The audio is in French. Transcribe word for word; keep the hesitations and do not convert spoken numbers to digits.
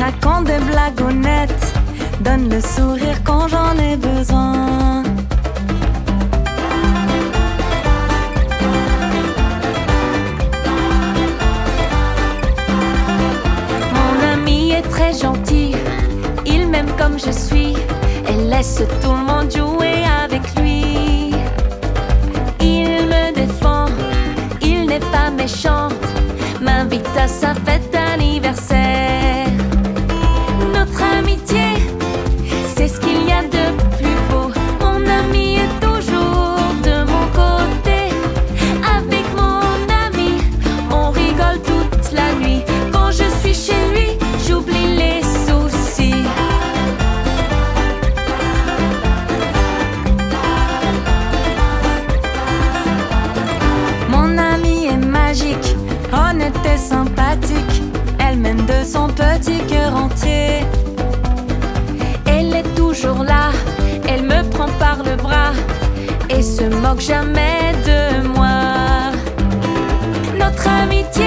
raconte des blagounettes, donne le sourire quand j'en ai besoin. Mon ami est très gentil, il m'aime comme je suis et laisse tout le monde jouer avec lui. Il me défend, il n'est pas méchant, m'invite à sa fête d'anniversaire. Notre amitié, c'est ce qu'il y a de plus beau. Mon ami est toujours de mon côté. Avec mon ami, on rigole toute la nuit. Quand je suis chez lui, j'oublie les soucis. Mon amie est magique, honnête et sympathique. Elle m'aime de son petit cœur entier. Elle est toujours là, elle me prend par le bras et se moque jamais de moi. Notre amitié